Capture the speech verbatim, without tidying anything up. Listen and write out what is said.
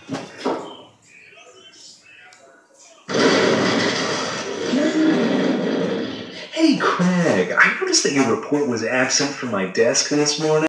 Hey, Craig, I noticed that your report was absent from my desk this morning.